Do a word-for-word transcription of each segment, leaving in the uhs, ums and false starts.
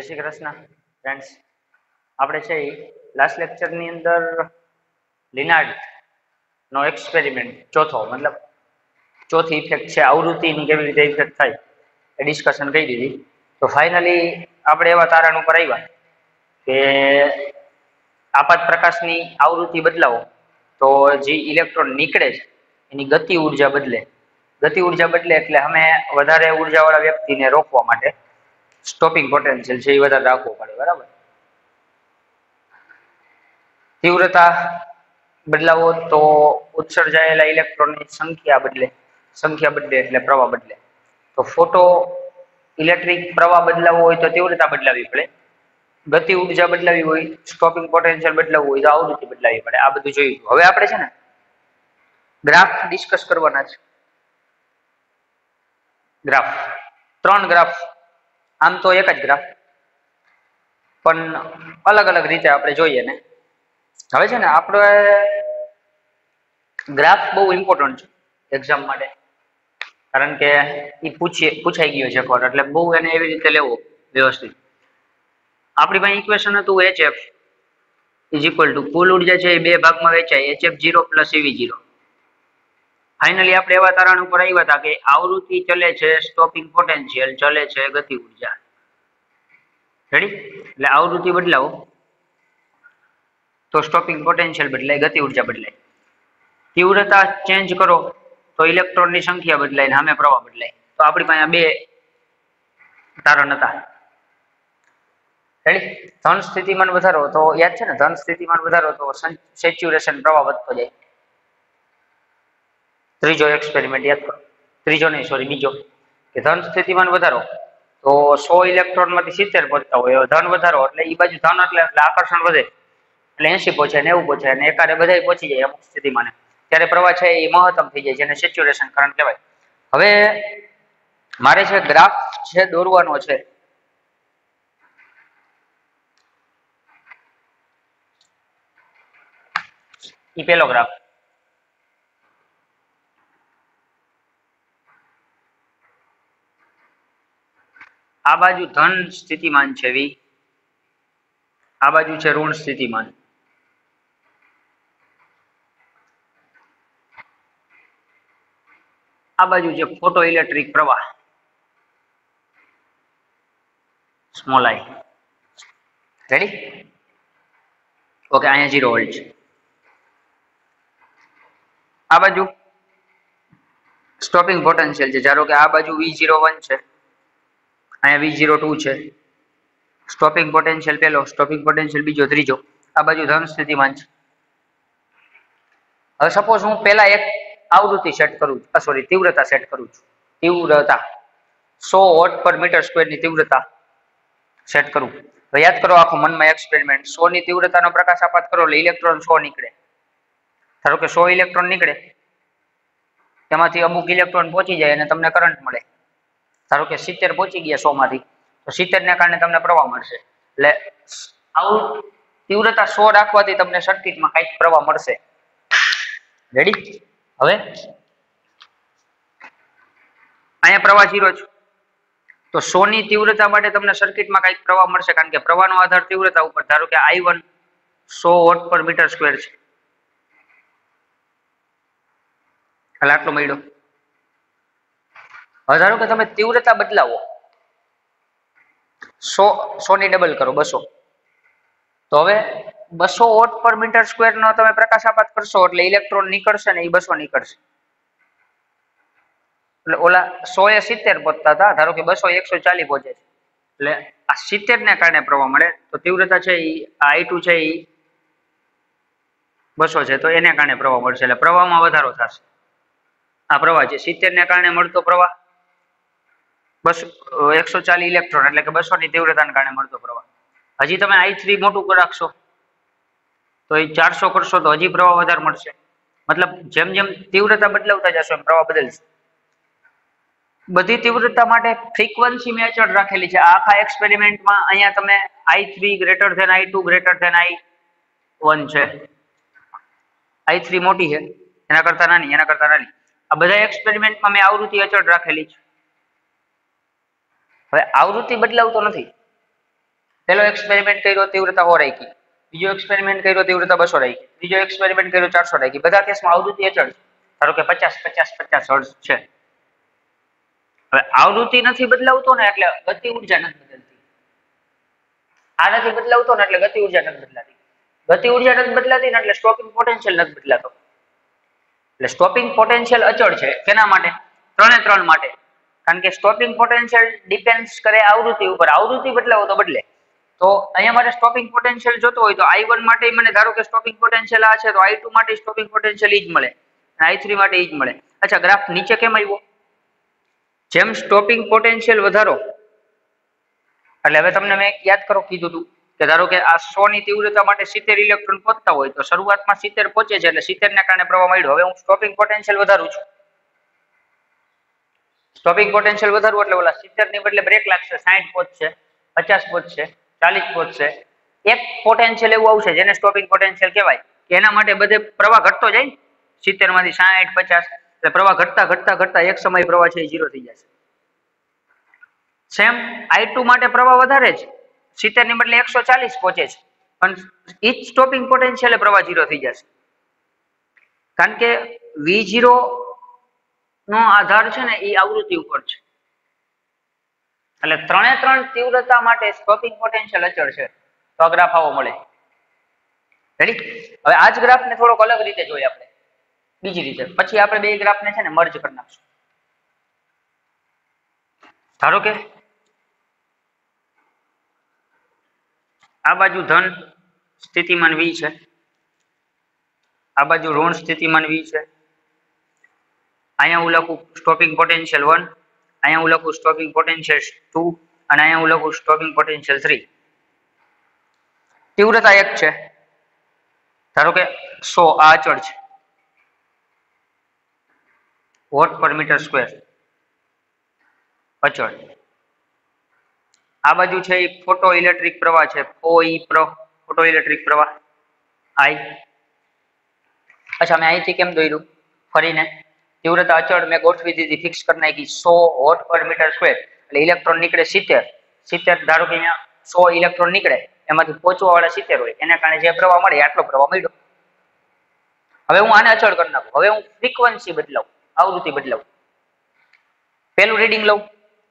Shri Krishna friends, આપણે છે last લેક્ચરની અંદર લિનાર્ડ નો એક્સપેરિમેન્ટ ચોથો મતલબ ચોથી ઇફેક્ટ છે આવૃત્તિની કેવી રીતે ઇફેક્ટ થાય એ ડિસ્કશન કરી દીધી. તો ફાઇનલી આપણે એવા તારણ ઉપર આવ્યા કે આપાત પ્રકાશની આવૃત્તિ બદલાવો તો જે ઇલેક્ટ્રોન નીકળે છે એની ગતિ ઉર્જા બદલે. ગતિ ઉર્જા બદલે એટલે અમે વધારે ઉર્જાવાળા વ્યક્તિને રોકવા માટે સ્ટોપિંગ પોટેન્શિયલ છે એ વધારે રાખવું પડે, બરાબર. તીવ્રતા બદલાવો તો ઉત્સર્જાયેલા ઇલેક્ટ્રોનની સંખ્યા બદલે સંખ્યા બદલે એટલે પ્રવાહ બદલે. તો ફોટો ઇલેક્ટ્રિક પ્રવાહ બદલાવવો હોય તો તીવ્રતા બદલાવી પડે, ગતિ ઉર્જા બદલાવી હોય, સ્ટોપિંગ પોટેન્શિયલ બદલાવવું હોય તો આવૃત્તિ બદલાવી પડે. આ બધું જોયું. હવે આપણે છે ને ગ્રાફ ડિસ્કસ કરવાના છે. ગ્રાફ ત્રણ ગ્રાફ, આમ તો એક જ ગ્રાફ પણ અલગ અલગ રીતે આપણે જોઈએ ને. હવે છે ને આપણે ગ્રાફ બહુ ઇમ્પોર્ટન્ટ છે એક્ઝામ માટે, કારણ કે એ પૂછી પૂછાઈ ગયો છે એકવાર, એટલે બહુ એને એવી રીતે લેવો વ્યવસ્થિત. આપણી પાસે ઇક્વેશન હતું H F is equal to કુલ ઉર્જા છે એ બે ભાગમાં વેચાય H F zero plus E V zero. Finally આપણે એવા તારણ ઉપર આવ્યા હતા કે આવૃત્તિ ચલે છે, સ્ટોપિંગ પોટેન્શિયલ ચલે છે, ગતિ ઉર્જા. રેડી? એટલે આવૃત્તિ બદલાવો તો સ્ટોપિંગ પોટેન્શિયલ બદલાય, ગતિ ઉર્જા બદલાય. તીવ્રતા ચેન્જ કરો તો ઇલેક્ટ્રોનની સંખ્યા બદલાય ને સામે પ્રવાહ બદલાય. તો આપણી પાસે બે તારણ હતા. રેડી? ધન સ્થિતિમાન વધારો તો યાદ છે ને, ધન સ્થિતિમાન વધારો તો સેચ્યુરેશન પ્રવાહ વધતો જાય. ત્રીજો એક્સપેરિમેન્ટ યાદ કરો, ત્રીજો નહીં સોરી બીજો, કે ધન સ્થિતિમાન વધારો તો સો ઇલેક્ટ્રોન માંથી સિત્તેર પહોંચતા હોય, ધન વધારો એટલે એ બાજુ ધન એટલે એટલે આકર્ષણ વધે એટલે એસી પહોંચે, નેવું પહોંચે અને એકારે બધા પહોંચી જાય અમુક સ્થિતિમાં, ત્યારે પ્રવાહ છે એ મહત્તમ થઈ જાય છે અને સેચ્યુરેશન કરંટ કહેવાય. હવે મારે છે ગ્રાફ છે દોરવાનો છે. ઈ પેલો ગ્રાફ. આ બાજુ ધન સ્થિતિમાન છે વી, આ બાજુ છે ઋણ સ્થિતિમાન. આ બાજુ છે ફોટો ઇલેક્ટ્રિક પ્રવાહ સ્મોલ આઈ. રેડી? ઓકે, અહીંયા ઝીરો વોલ્ટ છે. આ બાજુ સ્ટોપિંગ પોટેન્શિયલ છે. ધારો કે આ બાજુ વી ઝીરો વન છે, અહીંયા વી ઝીરો ટુ છે. સ્ટોપિંગ પોટેન્શિયલ પેલો, સ્ટોપિંગ પોટેન્શિયલ બીજો, ત્રીજો. આ બાજુ ધન સ્થિતિમાન છે. હવે સપોઝ હું પેલા એક આવૃત્તિ સેટ કરું છું, સોરી તીવ્રતા સેટ કરું છું. તીવ્રતા સો વોટ પર મીટર સ્ક્વેર ની તીવ્રતા સેટ કરું. તો યાદ કરો આખો મનમાં એક્સપેરિમેન્ટ. સો ની તીવ્રતાનો પ્રકાશ આપાત કરો એટલે ઇલેક્ટ્રોન સો નીકળે. ધારો કે સો ઇલેક્ટ્રોન નીકળે, તેમાંથી અમુક ઇલેક્ટ્રોન પહોંચી જાય અને તમને કરંટ મળે. ધારો કે સિત્તેર પહોંચી ગયા સો માંથી, તો સિત્તેર ને કારણે તમને પ્રવાહ મળશે. એટલે આવું તીવ્રતા સો રાખવાથી તમને સર્કિટમાં કઈક પ્રવાહ મળશે. રેડી? હવે અહીંયા પ્રવાહ ઝીરો છે, તો સો ની તીવ્રતા માટે તમને સર્કિટમાં કઈક પ્રવાહ મળશે, કારણ કે પ્રવાહનો આધાર તીવ્રતા ઉપર. ધારો કે આઈ વન સો વોટ પર મીટર સ્ક્વેર છે, એટલે આટલો મળ્યો. હવે ધારો કે તમે તીવ્રતા બદલાવો, સો સો ની ડબલ કરો બસો, તો હવે બસો વોટ પર મીટર સ્ક્વેર નો તમે પ્રકાશ આપાત કરશો એટલે ઇલેક્ટ્રોન નીકળશે ને એ બસો નીકળશે. એટલે ઓલા સો એ સિત્તેર પહોંચતા હતા, ધારો કે બસો એકસો ચાલીસ પહોંચે છે, એટલે આ સિત્તેર ને કારણે પ્રવાહ મળે. તો તીવ્રતા છે એ આઈ ટુ છે એ બસો છે, તો એને કારણે પ્રવાહ મળશે, એટલે પ્રવાહમાં વધારો થશે. આ પ્રવાહ છે સિત્તેર ને કારણે મળતો પ્રવાહ, બસો એકસો ચાલીસ ઇલેક્ટ્રોન એટલે કે બસો ની તીવ્રતાને કારણે મળતો પ્રવાહ. હજી તમે આઈ થ્રી મોટું રાખશો તો એ ચારસો કરશો તો હજી પ્રવાહ વધારે મળશે. મતલબ જેમ જેમ તીવ્રતા બદલાવતા જશો એમ પ્રવાહ બદલશે. બધી તીવ્રતા માટે ફ્રીક્વન્સી મેં અચળ રાખેલી છે. આખા એક્સપેરિમેન્ટમાં અહીંયા તમે I three greater than I two greater than I one છે, આઈ થ્રી મોટી છે એના કરતા નાની, એના કરતા નાની. આ બધા એક્સપેરિમેન્ટમાં મેં આવૃત્તિ અચળ રાખેલી છે. હવે આવૃત્તિ બદલાવતો નથી, પેલો એક્સપેરિમેન્ટ કર્યો તીવ્રતા સો રાખી, બીજો એક્સપેરિમેન્ટ કર્યો તીવ્રતા બસો રાખી, ત્રીજો એક્સપેરિમેન્ટ કર્યો ચારસો રાખી. બધા કેસમાં આવૃત્તિ અચળ છે. ધારો કે પચાસ પચાસ પચાસ હર્ટ્ઝ છે. હવે આવૃત્તિ નથી બદલાવતો ને એટલે ગતિ ઉર્જા નથી બદલતી. આ નથી બદલાવતો ને એટલે ગતિ ઉર્જા નથી બદલાતી. ગતિ ઉર્જા નથી બદલાતી ને એટલે સ્ટોપિંગ પોટેન્શિયલ નથી બદલાતો. એટલે સ્ટોપિંગ પોટેન્શિયલ અચળ છે. કેના માટે? ત્રણે ત્રણ માટે. કારણ કે સ્ટોપિંગ પોટેન્શિયલ ડિપેન્ડ્સ કરે આવૃત્તિ ઉપર. આવૃત્તિ બદલાવો તો બદલે. તો અહીંયા મારે સ્ટોપિંગ પોટેન્શિયલ જોતો હોય તો આઈ વન માટે મને ધારો કે સ્ટોપિંગ પોટેન્શિયલ આ છે તો આઈ ટુ માટે સ્ટોપિંગ પોટેન્શિયલ ઈ જ મળે, આઈ થ્રી માટે ઈ જ મળે. અચ્છા, ગ્રાફ નીચે કેમ આવ્યો? જેમ સ્ટોપિંગ પોટેન્શિયલ વધારો એટલે હવે તમને મેં યાદ કરો કીધું હતું કે ધારો કે આ સો ની તીવ્રતા માટે સિત્તેર ઇલેક્ટ્રોન પહોંચતા હોય તો શરૂઆતમાં સિત્તેર પહોંચે છે એટલે સિત્તેર ના કારણે પ્રવાહ મળ્યો. હવે હું સ્ટોપિંગ પોટેન્શિયલ વધારું છું. સ્ટોપિંગ પોટેન્શિયલ વધારવું એટલે ઓલા સિત્તેર ની બદલે બ્રેક લાગશે, સાઠ પહોંચશે, પચાસ પહોંચશે, ચાલીસ પહોંચશે. એક પોટેન્શિયલ એવું આવશે જેને સ્ટોપિંગ પોટેન્શિયલ કહેવાય કે એના માટે બધે પ્રવાહ ઘટતો જાય. સિત્તેર માંથી સાઠ પચાસ એટલે પ્રવાહ ઘટતા ઘટતા ઘટતા એક સમય પ્રવાહ છે એ ઝીરો થઈ જશે. સેમ આઈ ટુ માટે પ્રવાહ વધારે છે, સિત્તેર ની બદલે એકસો ચાલીસ પહોંચે છે પણ ઈ જ સ્ટોપિંગ પોટેન્શિયલ પ્રવાહ ઝીરો થઈ જશે. કારણ કે વી ઝીરો નો આધાર છે ને એ આવૃત્તિ ઉપર છે. એટલે ત્રણે ત્રણ તીવ્રતા માટે સ્ટોપિંગ પોટેન્શિયલ અચળ છે. તો આ ગ્રાફ આવો મળે. રેડી? હવે આ જ ગ્રાફ ને થોડોક અલગ રીતે જોઈએ આપણે, બીજી રીતે. પછી આપણે બે ગ્રાફ ને છે ને મર્જ કરી નાખશું. ધારો કે આ બાજુ ધન સ્થિતિમાન વી છે, આ બાજુ ઋણ સ્થિતિમાન વી છે. અહીંયા હું લખું સ્ટોપિંગ પોટેન્શિયલ વન, અહીંયા હું લખું સ્ટોપિંગ પોટેન્શિયલ ટુ અને અહીંયા હું લખું સ્ટોપિંગ પોટેન્શિયલ થ્રી. તીવ્રતા એક છે. ધારો કે સો આ અચળ છે, વોટ પર મીટર સ્ક્વેર અચળ. આ બાજુ છે એ ફોટો ઇલેક્ટ્રિક પ્રવાહ છે, ફોઈ પ્ર ફોટો ઇલેક્ટ્રિક પ્રવાહ આઈ. અચ્છા, મેં અહીંથી કેમ દોર્યું ફરીને? તીવ્રતા અચળ મેં ગોઠવી દીધી, ફિક્સ કરી નાખી સો વોટ પર મીટર સ્ક્વેર. એટલે ઇલેક્ટ્રોન નીકળે સિત્તેર. સિત્તેર ધારો કે અહીંયા સો ઇલેક્ટ્રોન નીકળે, એમાંથી પહોંચવા વાળા સિત્તેર હોય, એના કારણે જે પ્રવાહ મળે આટલો પ્રવાહ મળ્યો. હવે હું આને અચળ કરી નાખું. હવે હું ફ્રીક્વન્સી બદલાવું, આવૃત્તિ બદલાવું. પેલું રીડિંગ લઉં,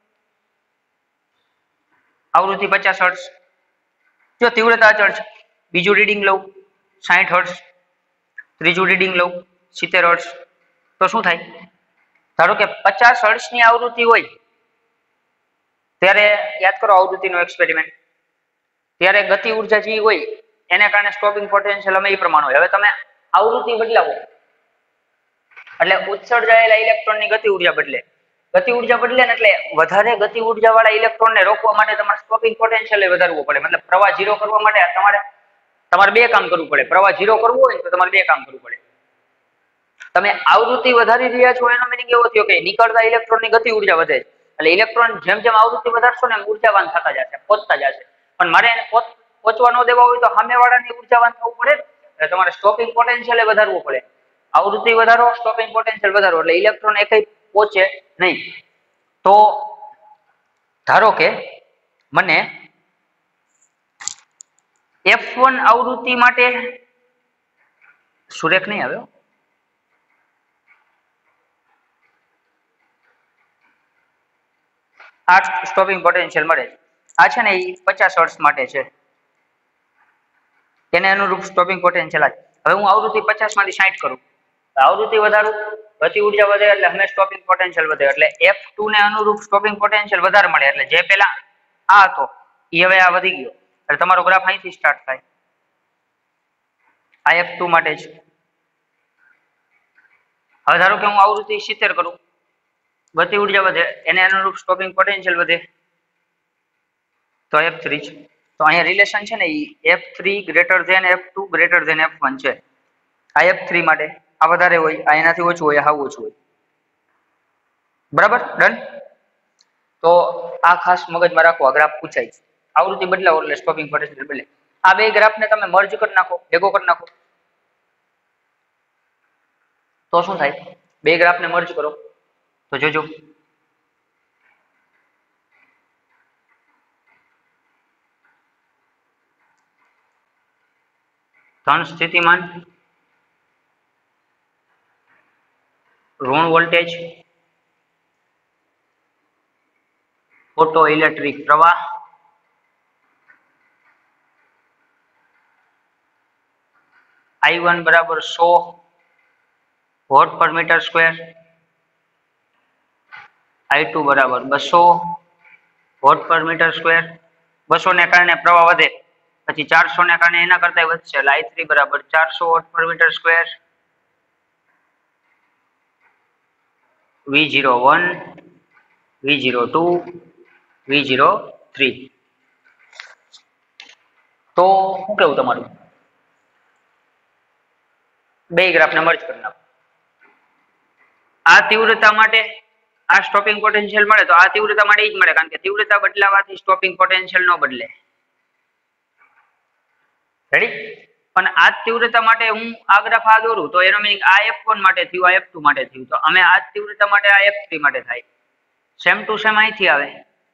આવૃત્તિ પચાસ હર્ટ્ઝ, જો તીવ્રતા અચળ છે. બીજું રીડિંગ લઉં સાઠ હર્ટ્ઝ, ત્રીજું રીડિંગ લઉં સિત્તેર હર્ટ્ઝ. તો શું થાય? ધારો કે પચાસ હર્ટ્ઝ ની આવૃત્તિ હોય ત્યારે યાદ કરો આવૃત્તિનો એક્સપેરિમેન્ટ, ત્યારે ગતિ ઉર્જા જે હોય એને કારણે સ્ટોપિંગ પોટેન્શિયલ અમે એ પ્રમાણે હોય. હવે તમે આવૃત્તિ બદલાવો એટલે ઉત્સર્જાયેલા ઇલેક્ટ્રોનની ગતિ ઉર્જા બદલે. ગતિ ઉર્જા બદલે ને એટલે વધારે ગતિ ઉર્જા વાળા ઇલેક્ટ્રોનને રોકવા માટે તમારે સ્ટોપિંગ પોટેન્શિયલ વધારવું પડે. મતલબ પ્રવાહ ઝીરો કરવા માટે તમારે તમારે બે કામ કરવું પડે. પ્રવાહ ઝીરો કરવું હોય તો તમારે બે કામ કરવું પડે. તમે આવૃત્તિ વધારી રહ્યા છો એનો મીનિંગ એવો થયો કે નીકળતા ઇલેક્ટ્રોનની ગતિ ઉર્જા વધે છે. એટલે ઇલેક્ટ્રોન જેમ જેમ આવૃત્તિ વધારશો ને ઉર્જાવાન થતા જશે, પહોંચતા જશે. પણ મારે એને પહોંચવા ન દેવા હોય તો સામેવાળાની ઉર્જાવાન થવું પડે. એટલે તમારે સ્ટોપિંગ પોટેન્શિયલ વધારવું પડે. આવૃત્તિ વધારો, સ્ટોપિંગ પોટેન્શિયલ વધારો એટલે ઇલેક્ટ્રોન એકઈ પહોંચે નહીં. તો ધારો કે મને એફ વન આવૃત્તિ માટે સુરેખ નહીં આવ્યો, આ સ્ટોપિંગ પોટેન્શિયલ મળે. આ છે ને એ પચાસ હર્ટ્ઝ માટે છે, એને અનુરૂપ સ્ટોપિંગ પોટેન્શિયલ આ. હવે હું આવૃત્તિ પચાસ માંથી સાઠ કરું, આવૃત્તિ વધારું, ગતિ ઉર્જા વધે એટલે હમે સ્ટોપિંગ પોટેન્શિયલ વધે. એટલે એફ ટુ ને અનુરૂપ સ્ટોપિંગ પોટેન્શિયલ વધારે મળે. એટલે જે પેલા આ હતો એ હવે આ વધી ગયો. એટલે તમારો ગ્રાફ અહીંથી સ્ટાર્ટ થાય. આ એફ ટુ માટે છે. હવે ધારો કે હું આવૃત્તિ સિત્તેર કરું, ગતિ ઉર્જા વધે, એને અનુરૂપ સ્ટોપિંગ પોટેન્શિયલ વધે તો એફ થ્રી છે. તો અહીંયા રિલેશન છે ને એ F three greater than F two greater than F one છે. આ એફ થ્રી માટે આ વધારે હોય, આ એનાથી ઓછું હોય, આ ઓછું હોય. બરાબર, ડન. તો આ ખાસ મગજમાં રાખો, આ ગ્રાફ પૂછાય છે. આવૃત્તિ બદલાવો એટલે સ્ટોપિંગ પોટેન્શિયલ બદલે. આ બે ગ્રાફને તમે મર્જ કરી નાખો, ભેગો કરી નાખો તો શું થાય? બે ગ્રાફને મર્જ કરો તો જોજો ધન સ્થિતિમાન, ઋણ વોલ્ટેજ, ફોટો ઇલેક્ટ્રિક પ્રવાહ, આઈ વન બરાબર સો વોટ પર મીટર સ્ક્વેર, આઈ ટુ બરાબર બસો વોટ પર મીટર સ્ક્વેર. બસો ને કારણે પ્રવાહ વધે પછી ચારસો ને કારણે એના કરતા વધશે એટલે આઈ થ્રી બરાબર ચારસો વોટ પર metre square, V zero one, V zero two, V zero three. તો શું કેવું તમારું? બે ગ્રાફને મર્જ કરી નાખો. આ તીવ્રતા માટે આ સ્ટોપિંગ પોટેન્શિયલ મળે તો આ તીવ્રતા માટે જ મળે, કારણ કે તીવ્રતા બદલાવાથી સ્ટોપિંગ પોટેન્શિયલ ન બદલે. રેડી? પણ આ તીવ્રતા માટે હું આ ગ્રાફ આ દોરું તો એનો મીનિંગ આ એફ વન માટે થયું, આ એફ ટુ માટે થયું, તો અમે આ તીવ્રતા માટે આ એફ થ્રી માટે થાય. સેમ ટુ સેમ અહીંથી આવે.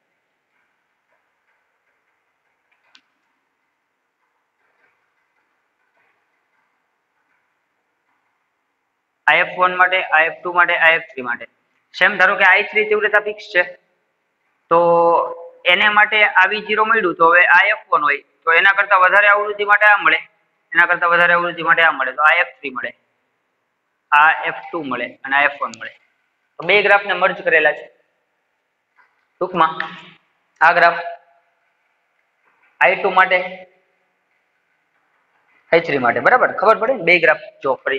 આ એફ વન માટે, આ એફ ટુ માટે, આ એફ થ્રી માટે સેમ. ધારો કે આઈ થ્રી તીવ્રતા ફિક્સ છે તો એને માટે આ વી ઝીરો મળ્યું, તો હવે આ એફ વન હોય તો એના કરતા વધારે આવૃત્તિ માટે આ મળે, એના કરતા વધારે આવૃત્તિ માટે આ મળે, તો આ એફ થ્રી મળે, આ એફ ટુ મળે અને આ એફ વન મળે. તો બે ગ્રાફને મર્જ કરેલા છે. ટૂંકમાં આ ગ્રાફ આઈ ટુ માટે, આઈ થ્રી માટે, બરાબર ખબર પડે ને? બે ગ્રાફ જો ફરી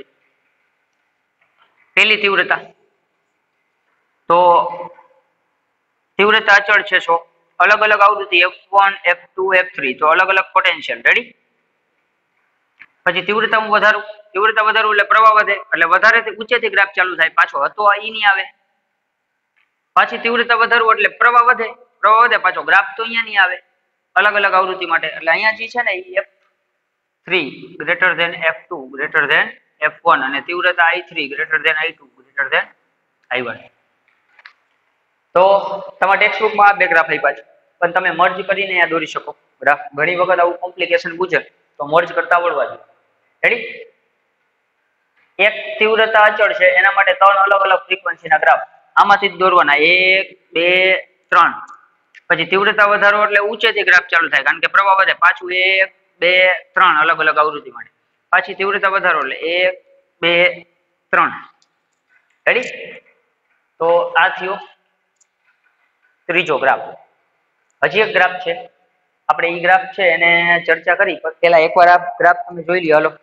પેલી તીવ્રતા તો તીવ્રતા અચળ છે સો, અલગ અલગ આવૃત્તિ F one, F two, F three, તો અલગ અલગ પોટેન્શિયલ. રેડી? પછી તીવ્રતા હું વધારું, તીવ્રતા વધારું એટલે પ્રવાહ વધે, એટલે વધારે ઊંચેથી ગ્રાફ ચાલુ થાય, પાછો હતો અહીં નહીં આવે. પાછી તીવ્રતા વધારવું એટલે પ્રવાહ વધે, પ્રવાહ વધે પાછો ગ્રાફ તો અહીંયા નહીં આવે, અલગ અલગ આવૃત્તિ માટે. એટલે અહીંયા જે છે ને એ F three greater than F two greater than F one અને તીવ્રતા I three greater than I two greater than I one. તો તમારા ટેક્સ્ટ બુકમાં આ બે ગ્રાફ આપ્યા છે, પણ તમે મર્જ કરીને અહીંયા દોરી શકો ગ્રાફ. ઘણી વખત આવું કોમ્પ્લિકેશન પૂછે તો મર્જ કરતા આવડવા જોઈએ. રેડી? એક તીવ્રતા અચળ છે એના માટે ત્રણ અલગ અલગ ફ્રીક્વન્સીના ગ્રાફ આમાંથી જ દોરવાના, એક, બે, ત્રણ. પછી તીવ્રતા વધારો એટલે ઊંચેથી ગ્રાફ ચાલુ થાય, કારણ કે પ્રવાહ વધે, પાછું એક, બે, ત્રણ અલગ અલગ આવૃત્તિ માટે. પાછી તીવ્રતા વધારો એટલે એક, બે, ત્રણ. રેડી? તો આ થયો ત્રીજો ગ્રાફ. હજી એક ગ્રાફ છે, આપણે ઈ ગ્રાફ છે એને ચર્ચા કરી પેલા એકવાર આ ગ્રાફ તમે જોઈ લ્યો. હાલો,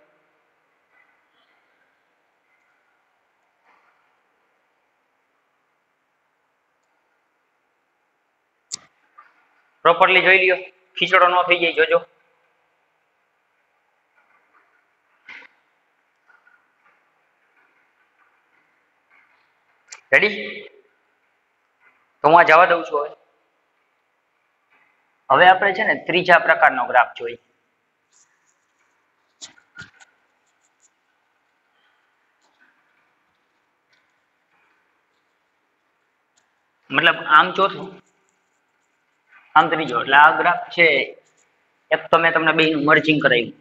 પ્રોપરલી જોઈ લ્યો, ખીચડો ન થઈ જાય જોજો. રેડી? તો હું આ જવા દઉં છું. હવે હવે આપણે છે ને ત્રીજા પ્રકારનો ગ્રાફ જોઈએ. મતલબ આમ ચોથું, આમ ત્રીજો. એટલે આ ગ્રાફ છે એક તો મેં તમને બે મર્જિંગ કરાવ્યું.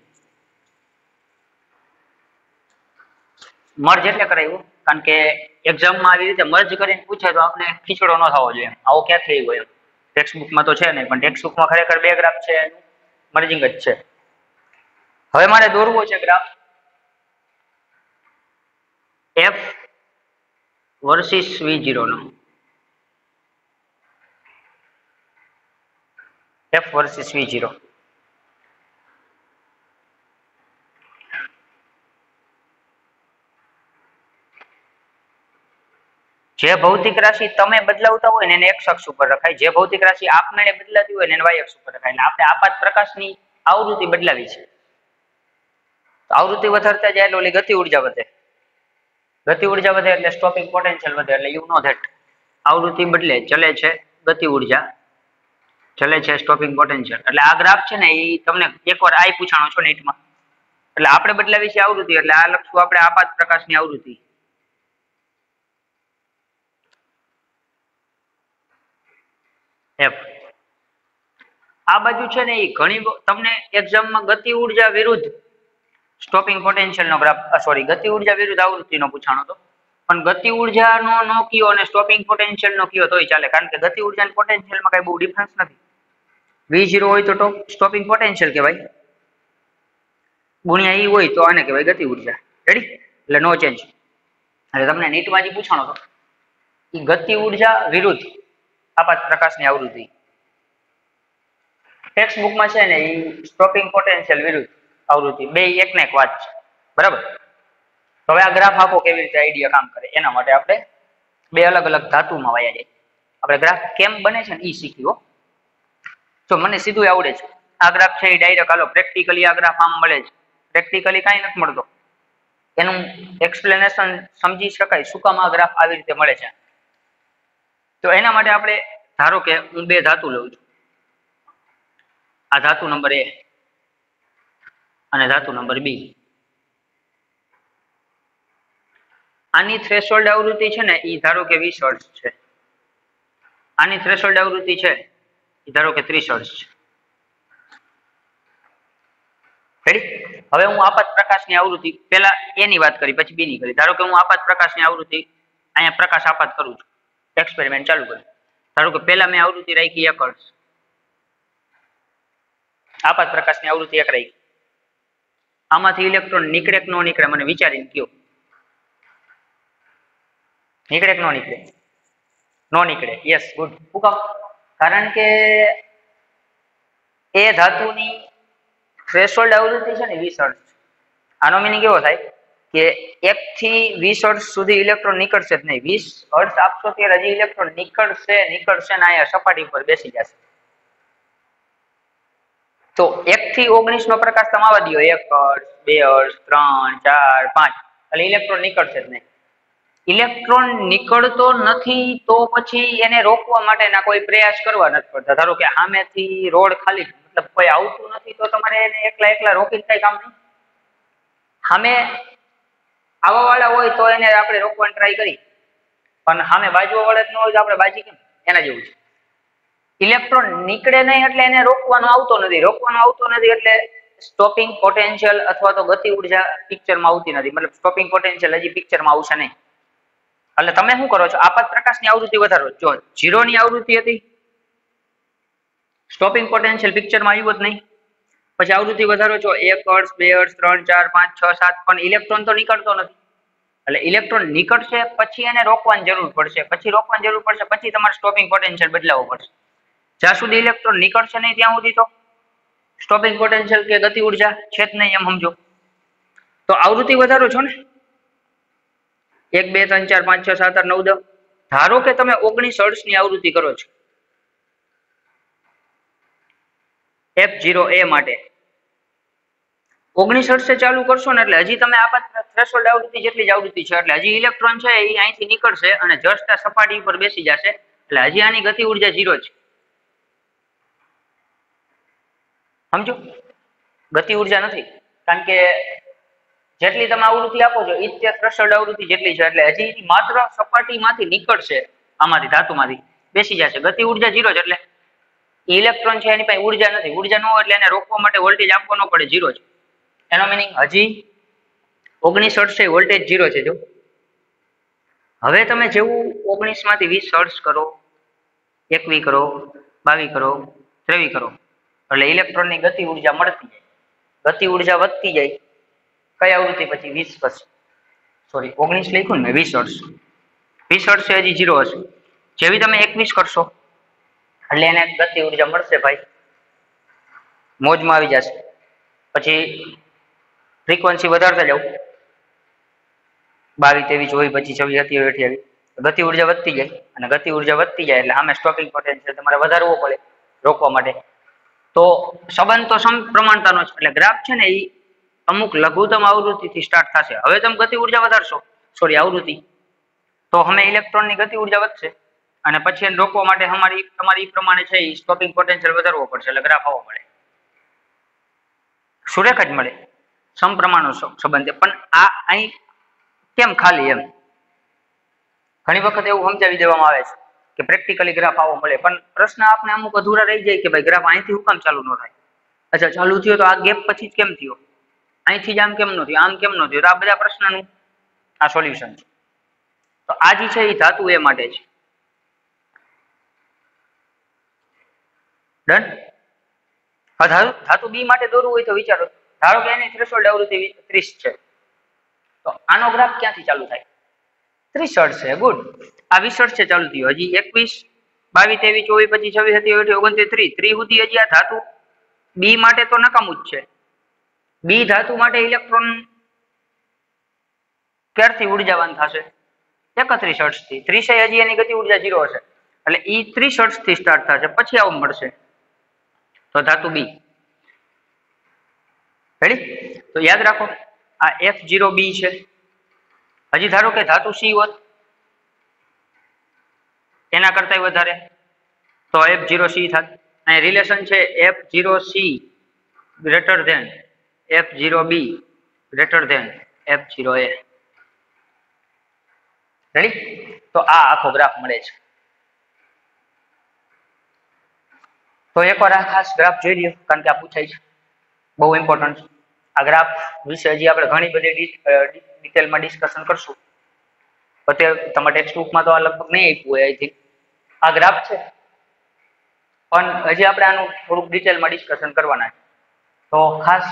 મર્જ એટલે કરાવ્યું કારણ કે એક્ઝામમાં આવી રીતે મર્જ કરીને પૂછે તો આપણે ખીચડો ન થવો જોઈએ. આવો ક્યાં થઈ ગયો? ટેક્સ્ટ બુકમાં તો છે નહીં, પણ ટેક્સ્ટ બુકમાં ખરેખર બે ગ્રાફ છે, મર્જિંગ જ છે. હવે મારે દોરવો છે graph F versus V zero નો. F versus V zero. જે ભૌતિક રાશિ તમે બદલાવતા હોય ને એને એક્સ અક્ષ ઉપર રખાય, જે ભૌતિક રાશિ આપમેળે બદલાતી હોય ને એને વાય અક્ષ ઉપર રખાય. એટલે આપણે આપાત પ્રકાશની આવૃત્તિ બદલાવી છે. આવૃત્તિ વધારતા જાય એટલે ઓલી ગતિ ઉર્જા વધે, ગતિ ઉર્જા વધે એટલે સ્ટોપિંગ પોટેન્શિયલ વધે. એટલે યુ નો ધેટ આવૃત્તિ બદલે, ચલે છે ગતિ ઉર્જા, ચલે છે સ્ટોપિંગ પોટેન્શિયલ. એટલે આ ગ્રાફ છે ને એ તમને એકવાર આઈ પૂછાણો છો નીટમાં, એટલે આપણે બદલાવી છે આવૃત્તિ, એટલે આ લખશું આપણે આપાત પ્રકાશની આવૃત્તિ. એફ આ બાજુ છે ને એ ઘણી તમને એક્ઝામમાં ગતિ ઉર્જા વિરુદ્ધ સ્ટોપિંગ પોટેન્શિયલ નો ગ્રાફ, સોરી ગતિ ઉર્જા વિરુદ્ધ આવૃત્તિ નો પૂછાણો હતો, પણ ગતિ ઉર્જાનો નો કયો અને સ્ટોપિંગ પોટેન્શિયલ નો કયો તોય ચાલે, કારણ કે ગતિ ઉર્જા અને પોટેન્શિયલ માં કઈ બહુ ડિફરન્સ નથી. વી ઝીરો હોય તો સ્ટોપિંગ પોટેન્શિયલ કહેવાય, ગુણ્યા ઈ હોય તો આને કહેવાય ગતિ ઉર્જા. રેડી? એટલે નો ચેન્જ. એટલે તમને નીટમાં જે પૂછાણો હતો એ ગતિ ઉર્જા વિરુદ્ધ આપાત પ્રકાશની આવૃત્તિ. ટેક્સ્ટ બુકમાં છે ને એ સ્ટોપિંગ પોટેન્શિયલ વિરુદ્ધ આવૃત્તિ બે એક ને એક વાત છે. બરાબર? તો હવે આ ગ્રાફ આપો કેવી રીતે આઈડિયા કામ કરે એના માટે આપણે બે અલગ અલગ ધાતુમાં વાયા જાય. આપણે ગ્રાફ કેમ બને છે ને એ શીખ્યો. તો મને સીધું આવડે છે. આ ગ્રાફ છે એ ડાયરેક્ટ હાલો પ્રેક્ટિકલી આ ગ્રાફ આમ મળે છે. પ્રેક્ટિકલી કાંઈ નથી મળતો. એનું એક્સપ્લેનેશન સમજી શકાય શું કામ આ ગ્રાફ આવી રીતે મળે છે. તો એના માટે આપણે ધારો કે હું બે ધાતુ લઉં છું. આ ધાતુ નંબર એ અને ધાતુ નંબર બી. આની થ્રેશોલ્ડ આવૃત્તિ છે ને એ ધારો કે વીસ હર્ટ્ઝ છે. આની થ્રેશોલ્ડ આવૃત્તિ છે એ ધારો કે ત્રીસ હર્ટ્ઝ છે. રેડી? હવે હું આપાત પ્રકાશની આવૃત્તિ પહેલા એની વાત કરી પછી બી ની કરી. ધારો કે હું આપાત પ્રકાશની આવૃત્તિ અહીંયા પ્રકાશ આપાત કરું છું, એક્સપેરિમેન્ટ ચાલુ કરું. ધારો કે પહેલા મેં આવૃત્તિ રાખી એક હર્ટ્ઝ, આપાત પ્રકાશની આવૃત્તિ એક રાખી. આમાંથી ઇલેક્ટ્રોન નીકળે કે ન નીકળે મને વિચારીને કયો. નીકળે કે ન નીકળે? નો નીકળે. Yes, good. શું કામ? કારણ કે એ ધાતુની થ્રેશોલ્ડ આવૃત્તિ છે ને વીસ હર્ટ્ઝ. આનો મિનિંગ એવો થાય કે એક થી વીસ હર્ટ્ઝ સુધી ઇલેક્ટ્રોન નીકળશે જ નહીં. વીસ હર્ટ્ઝ આપશો ત્યારે હજી ઇલેક્ટ્રોન નીકળશે નીકળશે ને અહીંયા સપાટી પર બેસી જશે. તો એક થી ઓગણીસ નો પ્રકાશ તમે આવવા દો, એક હર્ટ્ઝ, બે હર્ટ્ઝ, ત્રણ, ચાર, પાંચ, એટલે ઇલેક્ટ્રોન નીકળશે જ નહીં. ઇલેક્ટ્રોન નીકળતો નથી તો પછી એને રોકવા માટેના કોઈ પ્રયાસ કરવા નથી પડતા. ધારો કે સામેથી રોડ ખાલી મતલબ કોઈ આવતું નથી તો તમારે એને એકલા એકલા રોકીને કઈ કામ નહીં. સામે આવવા વાળા હોય તો એને આપણે રોકવાની ટ્રાય કરી, પણ સામે બાજુ વાળા જ ન હોય તો આપણે બાજી કેમ? એના જેવું છે. ઇલેક્ટ્રોન નીકળે નહીં એટલે એને રોકવાનો આવતો નથી. રોકવાનો આવતો નથી એટલે સ્ટોપિંગ પોટેન્શિયલ અથવા તો ગતિ ઉર્જા પિક્ચરમાં આવતી નથી. મતલબ સ્ટોપિંગ પોટેન્શિયલ હજી પિક્ચરમાં આવશે નહીં. એટલે તમે શું કરો છો? આપાત પ્રકાશની આવૃત્તિ વધારો. જો ઝીરો ની આવૃત્તિ હતી, સ્ટોપિંગ પોટેન્શિયલ પિક્ચરમાં આવ્યું જ નહીં. પછી આવૃત્તિ વધારો છો એક હર્ટ્ઝ, બે હર્ટ્ઝ, ત્રણ, ચાર, પાંચ, છ, સાત, પણ ઇલેક્ટ્રોન તો નીકળતો નથી. એટલે ઇલેક્ટ્રોન નીકળશે પછી એને રોકવાની જરૂર પડશે. પછી રોકવાની જરૂર પડશે પછી તમારે સ્ટોપિંગ પોટેન્શિયલ બદલાવવો પડશે. જ્યાં સુધી ઇલેક્ટ્રોન નીકળશે નહીં ત્યાં સુધી તો સ્ટોપિંગ પોટેન્શિયલ કે ગતિ ઉર્જા છે જ નહીં, એમ સમજો. તો આવૃત્તિ વધારો છો ને એક, બે, ત્રણ, ચાર, પાંચ, છ, સાત, આઠ, નવ, દસ. ધારો કે તમે ઓગણીસ હર્ટ્ઝ ની આવૃત્તિ કરો છો એફ ઝીરો એ માટે. ઓગણીસ હર્ટ્ઝે ચાલુ કરશો ને એટલે હજી તમે આપાત થ્રેશોલ્ડ આવૃત્તિ જેટલી જ આવૃત્તિ છે એટલે હજી ઇલેક્ટ્રોન છે એ અહીંથી નીકળશે અને જસ્ટ આ સપાટી ઉપર બેસી જશે. એટલે હજી આની ગતિ ઉર્જા ઝીરો છે. સમજો? ગતિ ઉર્જા નથી, કારણ કે જેટલી તમે આવૃત્તિ આપો છો એ જ થ્રેશોલ્ડ આવૃત્તિ જેટલી છે એટલે હજી માત્ર સપાટીમાંથી નીકળશે, આમાંથી ધાતુમાંથી બેસી જશે. ગતિ ઉર્જા ઝીરો છે એટલે ઇલેક્ટ્રોન છે એની પાસે ઉર્જા નથી. ઉર્જા ન હોય એટલે એને રોકવા માટે વોલ્ટેજ આપવો ન પડે, ઝીરો છે. એનો મિનિંગ હજી ઓગણીસ હર્ટ્ઝ છે વોલ્ટેજ ઝીરો છે. જો હવે તમે જેવું ઓગણીસ માંથી વીસ હર્ટ્ઝ કરો, એકવી કરો, બાવી કરો, ત્રેવી કરો એટલે ઇલેક્ટ્રોનની ગતિ ઉર્જા મળતી જાય. ગતિ ઉર્જા વધતી જાય. કઈ આવૃત્તિ પછી? વીસ પછી. સોરી ઓગણીસ લખ્યું ને, વીસ હર્ટ્ઝ. વીસ હર્ટ્ઝ હજી ઝીરો હશે. જેવી તમે એકવીસ કરશો એટલે એને ગતિ ઉર્જા મળશે ભાઈ, મોજમાં આવી જશે. પછી ફ્રીક્વન્સી વધારતા જાવ, બાવીસ, ત્રેવીસ, ચોવીસ, પચીસ, છવ્વીસ, સત્યાવીસ, અઠ્યાવીસ, ગતિ ઉર્જા વધતી જાય. અને ગતિ ઉર્જા વધતી જાય એટલે આમે સ્ટોપિંગ પોટેન્શિયલ તમારે વધારવો પડે રોકવા માટે. તો સંબંધ તો સમપ્રમાણતાનો છે. એટલે ગ્રાફ છે ને એ અમુક લઘુત્તમ આવૃત્તિથી સ્ટાર્ટ થશે. હવે તમે ગતિ ઉર્જા વધારશો, સોરી આવૃત્તિ, તો અમે ઇલેક્ટ્રોનની ગતિ ઉર્જા વધશે અને પછી એને રોકવા માટે અમારી તમારી પ્રમાણે છે એ સ્ટોપિંગ પોટેન્શિયલ વધારવો પડશે. એટલે ગ્રાફ આવો મળે, સુરેખ જ મળે, સમપ્રમાણનો સંબંધ. પણ આ અહીં કેમ ખાલી એમ ઘણી વખત એવું સમજાવી દેવામાં આવે છે કે પ્રેક્ટિકલી ગ્રાફ આવો મળે, પણ પ્રશ્ન આપણે અમુક અધૂરા રહી જાય કે ભાઈ ગ્રાફ અહીંથી હું કામ ચાલુ ન થાય? અચ્છા ચાલુ થયો તો આ ગેપ પછી જ કેમ થયો? અહીંથી જ આમ કેમ નો થયું, આમ કેમ નો થયું? તો આ બધા પ્રશ્નનું આ સોલ્યુશન છે. તો આ જે છે એ ધાતુ એ માટે છે. ડન. હવે ધાતુ ધાતુ બી માટે દોરવું હોય તો વિચારો, ધારો કે એની થ્રેશોલ્ડ આવૃત્તિ ત્રીસ છે, તો આનો ગ્રાફ ક્યાંથી ચાલુ થાય? ત્રીસ હર્ટ્ઝ છે. ગુડ. આ વીસ હર્ટ્ઝ છે ચાલુ થયું, હજી એકવીસ, બાવીસ, ત્રેવીસ, ચોવીસ, પચીસ, છવ્વીસ, સત્યાવીસ, ઓગણત્રીસ, ત્રીસ, ત્રીસ સુધી હજી આ ધાતુ બી માટે તો નકામું જ છે. બી ધાતુ માટે ઇલેક્ટ્રોન ક્યારથી ઉર્જાવાન થશે? એકત્રીસ હર્ટ્ઝ થી. ત્રીસ હજી એની ગતિ ઉર્જા ઝીરો હશે, એટલે ઈ ત્રીસ હર્ટ્ઝ થી સ્ટાર્ટ થશે, પછી આવું મળશે. તો ધાતુ બી. રેડી? તો યાદ રાખો આ એફ ઝીરો બી છે. હજી ધારો કે ધાતુ સી હોત એના કરતા વધારે, તો એફ ઝીરો સી થાત. અહીં રિલેશન છે F zero C greater than F zero B greater than F zero A. Ready? તો આ આખો ગ્રાફ મળે છે. તો એકવાર આ ખાસ ગ્રાફ જોઈ લ્યો, કારણ કે આ પૂછાય છે, બહુ ઇમ્પોર્ટન્ટ છે. આ ગ્રાફ વિશે હજી આપણે ઘણી બધી ડિટેલમાં ડિસ્કશન કરશું. અત્યારે તમારા ટેક્સ્ટ બુકમાં તો આ લગભગ નહીં આપ્યું હોય, આઈ થિંક. આ ગ્રાફ છે, પણ હજી આપણે આનું થોડુંક ડિટેલમાં ડિસ્કશન કરવાના છે. તો ખાસ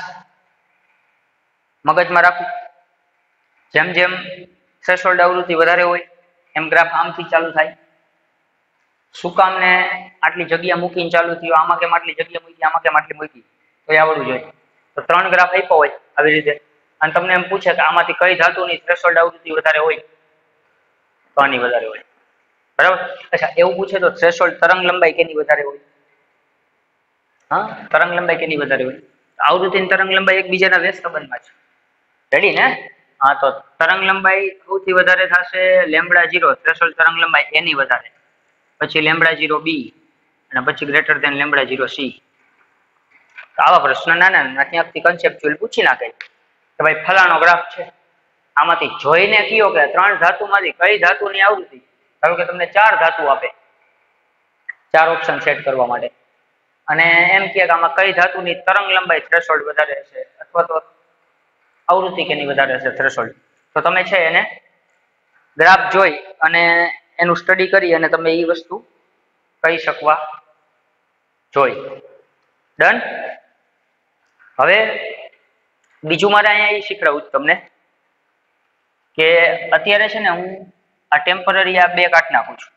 મગજમાં રાખવું, જેમ જેમ થ્રેશોલ્ડ આવૃત્તિ વધારે હોય એમ ગ્રાફ આમથી ચાલુ થાય. શું કામ ને આટલી જગ્યા મૂકીને ચાલુ થયું, આમાં કેમ આટલી જગ્યા મૂકી, આમાં કેમ આટલી મૂકી, તો એ આવડવું જોઈએ. તો ત્રણ ગ્રાફ આપ્યા હોય આવી રીતે, અને તમને એમ પૂછે કે આમાંથી કઈ ધાતુની થ્રેશોલ્ડ આવૃત્તિ વધારે હોય, તો આની વધારે હોય. બરાબર? અચ્છા, એવું પૂછે તો થ્રેશોલ્ડ તરંગ લંબાઈ કેની વધારે હોય? હા, તરંગ લંબાઈ કેની વધારે હોય? આવૃત્તિ અને તરંગ લંબાઈ એકબીજાના વ્યસ્ત સંબંધમાં છે. રેડી ને? હા, તો તરંગ લંબાઈ સૌથી વધારે થશે લેમ્બડા ઝીરો, થ્રેશોલ્ડ તરંગ લંબાઈ એની વધારે, પછી લેમ્બડા ઝીરો બી, અને પછી greater than lambda zero C. આવા પ્રશ્ન નાના નાના ત્યાંથી કન્સેપ્ચ્યુઅલ પૂછી નાખે કે ભાઈ ફલાણો ગ્રાફ છે, આમાંથી જોઈને કયો કે ત્રણ ધાતુમાંથી કઈ ધાતુની આવૃત્તિ, ધારો કે તમને ચાર ધાતુ આપે, ચાર ઓપ્શન સેટ કરવા માટે, અને એમ કે આમાં કઈ ધાતુની તરંગ લંબાઈ થ્રેશોલ્ડ વધારે છે, અથવા તો આવૃત્તિ કેની વધારે છે થ્રેશોલ્ડ, તો તમે છે એને ગ્રાફ જોઈ અને એનું સ્ટડી કરી અને તમે એ વસ્તુ કહી શકવા જોઈ. ડન? હવે બીજું મારે અહીંયા એ શીખડાવું તમને કે અત્યારે છે ને હું આ ટેમ્પરરી આ બે કાઢી નાખું છું,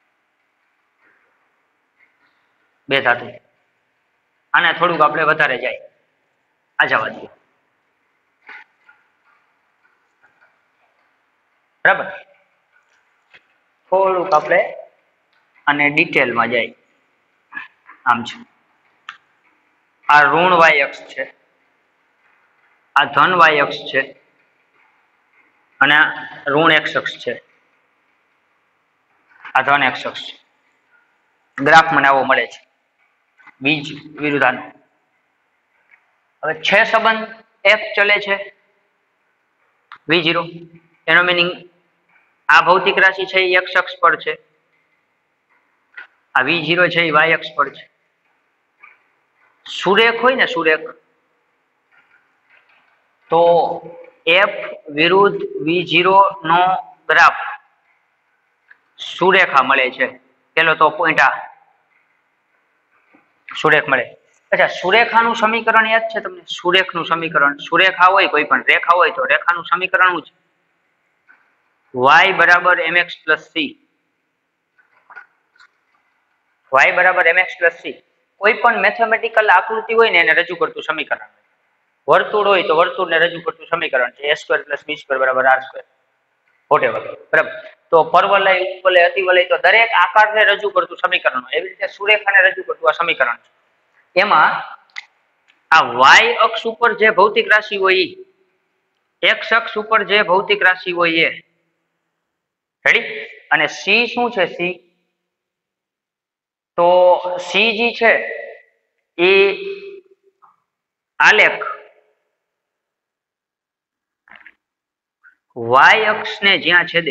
બે ધાતુ. આને થોડુંક આપણે વધારે જાય, આ જવા દઈએ. બરાબર? થોડુંક આપણે અને ડિટેલમાં જાય. આમ છે, આ ઋણ વાય અક્ષ છે, આ ધન વાય અક્ષ છે, અને આ ઋણ એક્સ અક્ષ છે, આ ધન એક્સ અક્ષ છે. ગ્રાફ મને આવો મળે છે, બીજ વિરુદ્ધાનો. હવે છે સંબંધ એફ ચલે છે વી ઝીરો, એનો મિનિંગ આ ભૌતિક રાશિ છે એ એક્સ અક્ષ પર છે, આ વી ઝીરો છે એ વાય અક્ષ પર છે. સુરેખ હોય ને સુરેખ, તો એફ વિરુદ્ધ વી ઝીરો નો ગ્રાફ સુરેખા મળે છે. પેલો તો પોઈન્ટ આ સુરેખ મળે. અચ્છા, સુરેખાનું સમીકરણ યાદ છે તમને? સુરેખનું સમીકરણ, સુરેખા હોય કોઈ પણ રેખા હોય તો રેખાનું સમીકરણ શું છે? વાય બરાબર એમએક્સ પ્લસ સી. વાય બરાબર એમએક્સ પ્લસ સી. કોઈ પણ મેથેમેટિકલ આકૃતિ હોય ને એને રજૂ કરતું સમીકરણ. વર્તુળ હોય તો વર્તુળને રજૂ કરતું સમીકરણ છે A square plus B square બરાબર આર સ્ક્વેર, વોટેવર. બરાબર? તો પરવલય, ઉપવલય, અતિવલય, તો દરેક આકારને રજૂ કરતું સમીકરણ હોય, એવી રીતે સુરેખાને રજૂ કરતું આ સમીકરણ છે. એમાં આ વાય અક્ષ ઉપર જે ભૌતિક રાશિ હોય એ, એક્સ અક્ષ ઉપર જે ભૌતિક રાશિ હોય એ. રેડી? અને સી શું છે? સી તો સીજી છે એ આલેખ વાય અક્ષને જ્યાં છેદે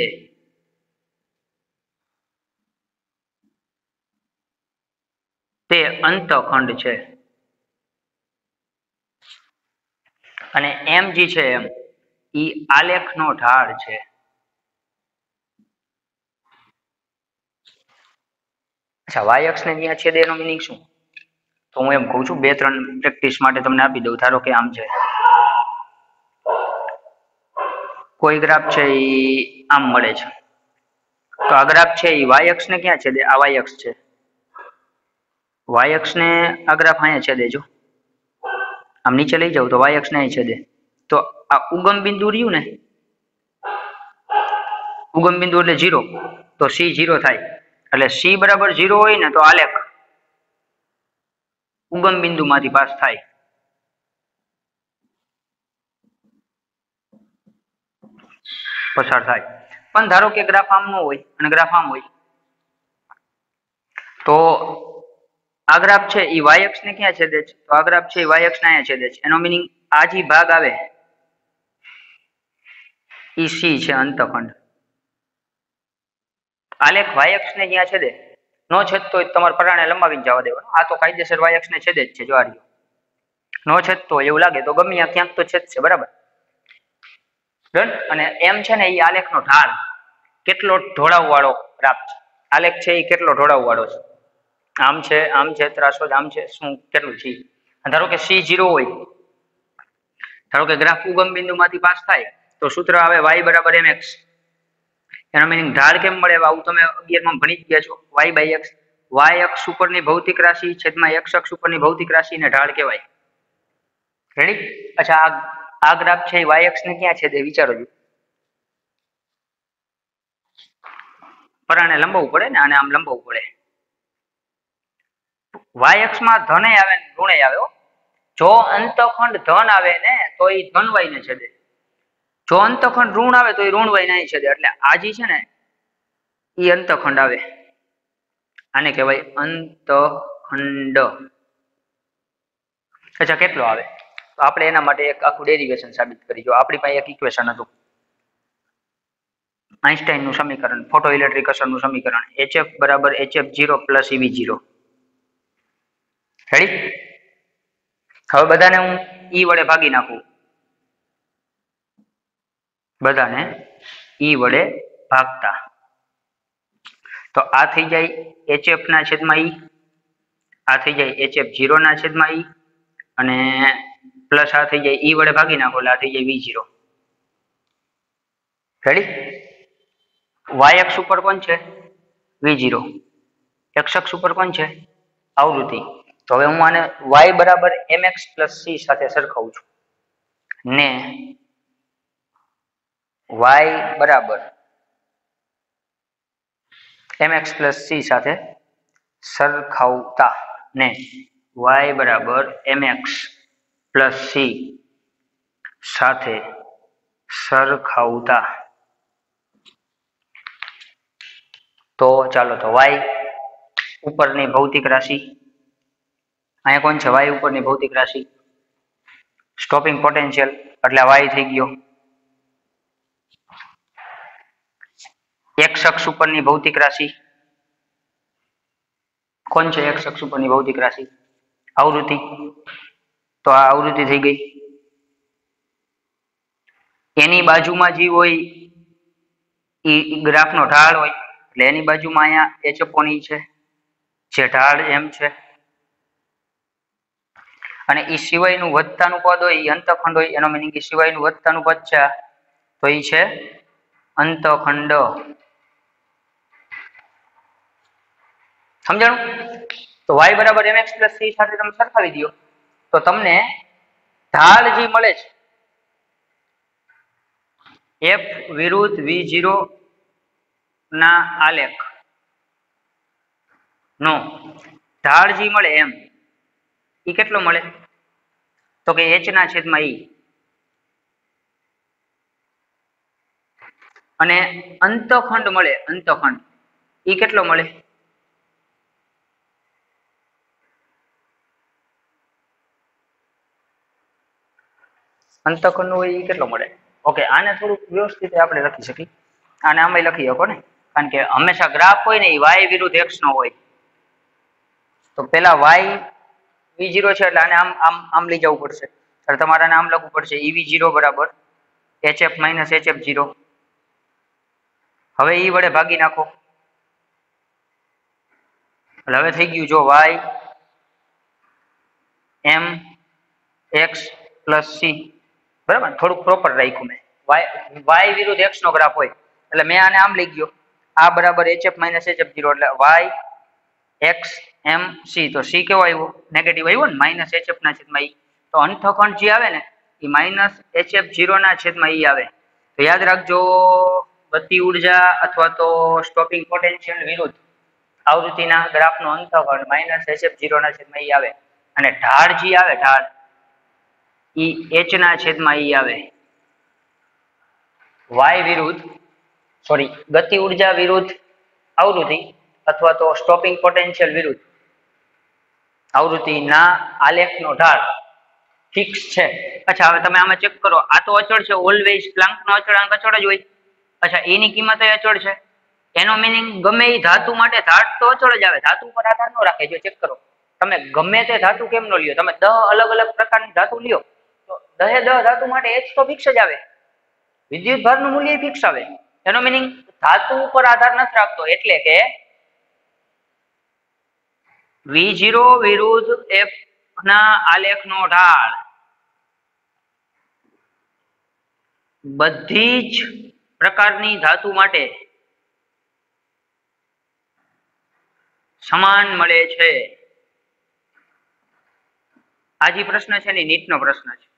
તે અંતખંડ છે. અને એમ જે છે એમ ઈ આલેખનો ઢાળ છે. અચ્છા, વાય અક્ષને જ્યાં છેદે એનો મિનિંગ શું? તો હું એમ કહું છું, બે ત્રણ પ્રેક્ટિસ માટે તમને આપી દઉં. ધારો કે આમ છે, કોઈ ગ્રાફ છે એ આમ મળે છે, તો આ ગ્રાફ છે એ વાય અક્ષ ને ક્યાં છેદે? આ વાય અક્ષ છે, વાય અક્ષ ને આ ગ્રાફ અહીંયા છેદે. જો આમ નીચે લઈ જાવ તો વાય અક્ષ ને અહીં છેદે. તો આ ઉગમ બિંદુ રહ્યું ને, ઉગમ બિંદુ એટલે જીરો, તો સી જીરો થાય. એટલે સી બરાબર જીરો હોય ને તો આલેખ ઉગમ બિંદુ માંથી પાસ થાય. પસાર થાય. પણ ધારો કે ગ્રાફ આમ નો હોય અને ગ્રાફ આમ હોય, તો આ ગ્રાફ છે એ વાય અક્ષ ને ક્યાં છેદે છે? તો આ ગ્રાફ છે એ વાય અક્ષ ને અહીંયા છેદે છે. એનો મિનિંગ આ જે ભાગ આવે ઈ સી છે, અંતખંડ. આલેખ વાય અક્ષ ને જ્યાં છેદે, નો છેદતો હોય તમારે પરાણે લંબાવીને જવા દેવાનો. આ તો કાયદેસર વાય અક્ષ ને છેદે જ છે. જો આ રહ્યો, નો છેદતો હોય એવું લાગે તો ગમે ત્યાં ક્યાંક તો છેદશે. બરાબર, ડન. અને એમ છે ને એ આલેખનો ઢાળ, કેટલો ઢોળાવ વાળો ગ્રાફ છે. આલેખ છે એ કેટલો ઢોળાવ વાળો છે. આમ છે, આમ છે, ત્રાસો આમ છે, શું કેટલું છે. ધારો કે સી જીરો હોય, ધારો કે ગ્રાફ ઉગમ બિંદુ માંથી પાસ થાય, તો સૂત્ર આવે વાય બરાબર એમ એક્સ. એનો મિનિંગ ઢાળ કેમ મળે? આવું તમે અગિયારમાં ભણી જ ગયા છો. વાય બાય એક્સ, વાય અક્ષ ઉપરની ભૌતિક રાશિ છેદમાં એક્સ અક્ષ ઉપરની ભૌતિક રાશિ ને ઢાળ કહેવાય. રેડી? અચ્છા, આ આ ગ્રાફ છે એ વાય અક્ષ ને ક્યાં છેદે? વિચારો છો. પરાણે લંબાવવું પડે ને, આને આમ લંબાવવું પડે. વાય અક્ષમાં ધન આવે ને ઋણ આવે. જો અંતખંડ ધન આવે ને તો એ ધન વાય ને છેદે, જો અંતખંડ ઋણ આવે તો એ ઋણ વાય ને છેદે. એટલે આ જે છે ને એ અંતખંડ આવે, આને કહેવાય અંતખંડ. અચ્છા, કેટલો આવે? તો આપણે એના માટે એક આખું ડેરિવેશન સાબિત કરી. જો આપણી પાસે એક ઇક્વેશન હતું, આઈન્સ્ટાઈન નું સમીકરણ, ફોટો ઇલેક્ટ્રિક અસરનું સમીકરણ, એચ એફ બરાબર H F zero plus E V zero. Ready? હવે બધાને હું ઈ વડે ભાગી નાખું, બધાને ઈ વડે ભાગતા, તો આ થઈ જાય એચ એફ ના છેદમાં ઈ, આ થઈ જાય એચ એફ ઝીરો ના છેદમાં ઈ, અને પ્લસ આ થઈ જાય ઈ વડે ભાગી નાખો એટલે આ થઈ જાય વી ઝીરો. રેડી? વાય અક્ષ ઉપર કોણ છે? વી ઝીરો. એક્સ અક્ષ ઉપર કોણ છે? આવૃત્તિ. તો હવે હું આને વાય બરાબર એમ એક્સ પ્લસ સી સાથે સરખાવું છું, ને વાય બરાબર એમ એક્સ પ્લસ સી સાથે સરખાવતા, ને વાય બરાબર એમ એક્સ પ્લસ સી સાથે સરખાવતા. તો ચાલો, તો વાય ઉપરની ભૌતિક રાશિ, અહીંયા કોણ છે? વાય ઉપરની ભૌતિક રાશિ, સ્ટોપિંગ પોટેન્શિયલ એટલે વાય થઈ ગયો. એક્સ અક્ષ ઉપરની ભૌતિક રાશિ કોણ છે? એક્સ અક્ષ ઉપરની ભૌતિક રાશિ આવૃત્તિ, તો આ આવૃત્તિ થઈ ગઈ. એની બાજુમાં જે હોય એ ગ્રાફનો ઢાળ હોય, એટલે એની બાજુમાં અહીંયા એચ અપોન ઈ છે, જે ઢાળ એમ છે. અને એ સિવાયનું વધતાનું પદ હોય એ અંતખંડ હોય. એનો મિનિંગ એ સિવાયનું વધતાનું પદ છે તો એ છે અંતખંડ. સમજાણું? તો વાય બરાબર એમ એક્સ પ્લસ સી સાથે તમે સરખાવી દો તો તમને ઢાળ જે મળે છે એફ વિરુદ્ધ વી ઝીરો ના આલેખ નો ઢાળ જે મળે એમ એ કેટલો મળે? તો કે એચ ના છેદમાં ઈ. અને અંતખંડ મળે, અંતખંડ ઈ કેટલો મળે? અંતખંડ હોય એ કેટલો મળે? ઓકે, આને થોડુંક વ્યવસ્થિત આપણે લખી શકીએ. આને આમાં લખી શકો ને, કારણ કે હંમેશા ગ્રાફ હોય ને એ વાય વિરુદ્ધ એક્સ નો હોય. તો પેલા વાય વી ઝીરો છે એટલે આને આમ આમ આમ લઈ જવું પડશે. એટલે તમારે નામ લખવું પડશે ઈ વી ઝીરો બરાબર H F minus H F zero. હવે ઈ વડે ભાગી નાખો એટલે હવે થઈ ગયું જો Y M X plus C બરાબર. થોડુંક પ્રોપર રાખ્યું મેં. વાય વાય વિરુદ્ધ એક્સ નો ગ્રાફ હોય એટલે મેં આને આમ લઈ ગયો આ બરાબર H F minus H F zero એટલે વાય એક્સ એમ સી. તો સી કેવો આવ્યો? નેગેટિવ આવ્યો ને, માઇનસ એચ એફ ના છેદમાં ઈ. તો અંતખંડ જે આવે ને એ માઇનસ એચ એફ ઝીરો ના છેદમાં ઈ આવે. તો યાદ રાખજો ગતિ ઉર્જા અથવા તો સ્ટોપિંગ પોટેન્શિયલ વિરુદ્ધ આવૃત્તિના ગ્રાફનો અંતખંડ માઇનસ એચ એફ ઝીરો ના છેદમાં ઈ આવે અને ઢાળ જે આવે ઢાળ ઈ એચ ના છેદમાં ઈ આવે. વાય વિરુદ્ધ સોરી ગતિ ઉર્જા વિરુદ્ધ આવૃત્તિ અથવા તો સ્ટોપિંગ પોટેન્શિયલ વિરુદ્ધ આવૃત્તિના આલેખનો ઢાળ ફિક્સ છે. અચ્છા હવે તમે આમાં ચેક કરો, આ તો અચળ છે ઓલવેઝ, પ્લાન્કનો અચળાંક અચળ જ હોય. અચ્છા એની કિંમત એ અચળ છે, એનો મિનિંગ ગમે એ ધાતુ માટે ધાટ તો અચળ જ આવે, ધાતુ પર આધાર ન રાખે. જો ચેક કરો તમે ગમે તે ધાતુ કેમ નો લ્યો, તમે દહ અલગ અલગ પ્રકારની ધાતુ લ્યો તો દહે દહ ધાતુ માટે એચ તો ફિક્સ જ આવે, વિદ્યુત ભારનું મૂલ્ય ફિક્સ આવે. એનો મિનિંગ ધાતુ ઉપર આધાર નથી રાખતો. એટલે કે વી ઝીરો વિરુદ્ધ એફ ના આલેખનો ઢાળ બધી જ પ્રકારની ધાતુ માટે સમાન મળે છે. આ જે પ્રશ્ન છે ને નીટ નો પ્રશ્ન છે.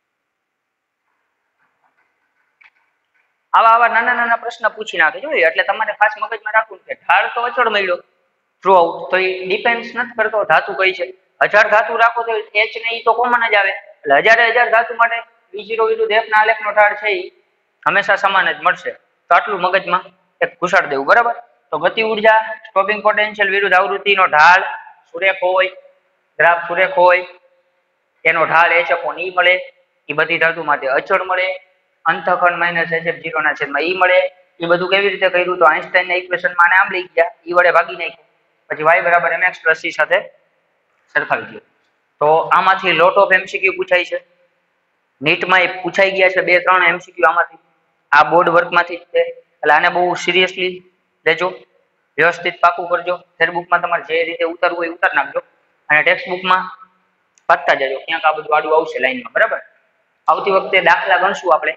આવા આવા નાના નાના પ્રશ્ન પૂછી નાખે જોઈએ એટલે તમારે ખાસ મગજમાં રાખવું કે ઢાળ તો અચળ મળ્યો થ્રુ આઉટ, તો એ ડિપેન્ડ નથી કરતો ધાતુ કઈ છે. હજાર ધાતુ રાખો તો એચ ને ઈ તો કોમન જ આવે એટલે હજારે હજાર ધાતુ માટે વી ઝીરો વિરુદ્ધ એફ ના આલેખનો ઢાળ છે એ હંમેશા સમાન જ મળશે. તો આટલું મગજમાં એક ઘુસાડ દેવું બરાબર. તો ગતિ ઉર્જા સ્ટોપિંગ પોટેન્શિયલ વિરુદ્ધ આવૃત્તિનો ઢાળ સુરેખ હોય, ગ્રાફ સુરેખ હોય, એનો ઢાળ એચ અપોન ઈ મળે, એ બધી ધાતુ માટે અચળ મળે. અંતખંડ માઇનસ એચ એફ ઝીરો ના છેદમાં ઈ મળે. એ બધું કેવી રીતે કર્યું? તો આઈન્સ્ટાઈનના ઇક્વેશનમાં આમ લઈ ગયા, ઈ વડે ભાગી નાખ્યું, પછી વાય બરાબર એમ એક્સ પ્લસ સી સાથે સરખાવી દો. તો આમાંથી લોટ ઓફ એમસીક્યુ પૂછાય છે, નીટમાં એ પૂછાઈ ગયા છે બે ત્રણ એમસીક્યુ આમાંથી, આ બોર્ડ વર્કમાંથી જ છે. એટલે આને બહુ સિરિયસલી લેજો, વ્યવસ્થિત પાકું કરજો. ફેરબુકમાં તમારે જે રીતે ઉતારવું હોય ઉતાર નાખજો અને ટેક્સ્ટ બુકમાં વાંચતા જજો, ક્યાંક આ બધું આડું આવશે લાઈનમાં બરાબર. આવતી વખતે દાખલા ગણશું આપણે,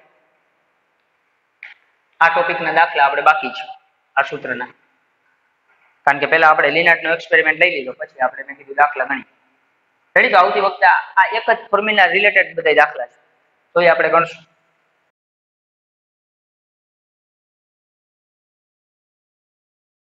આ ટોપિકના દાખલા આપણે બાકી છે આ સૂત્રના, કારણ કે પહેલા આપણે લિનાર્ડનો એક્સપેરિમેન્ટ લઈ લીધો પછી આપણે મેં કીધું દાખલા ગણી. રેડી? તો આવતી વખતે આ એક જ ફોર્મ્યુલા રિલેટેડ બધા દાખલા છે તો એ આપણે ગણશું.